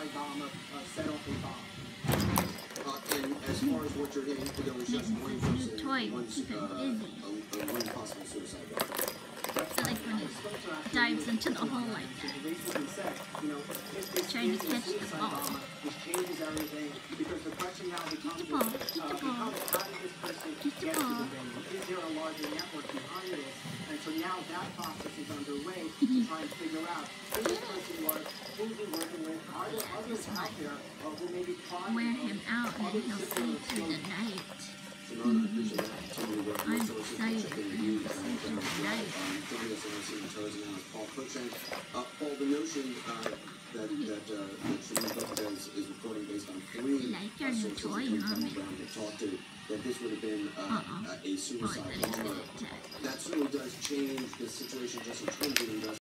suicide bomber set off a bomb. And as far as what you're hitting, there was just one person, one possible suicide bomber. So like when he dives into the hole like that, trying to catch the ball. Get the ball, get the ball, get the ball. Is there a larger network behind this? And so now that process is underway to try and figure out who this person was, who he's working with, are there others out there who may be trying wear him out and he'll see through the night. I'm excited for him to see through the night. Paul, the notion that Shimon is reporting based on 3 sources that talked to that this would have been a suicide bomber. That certainly does change the situation just in terms of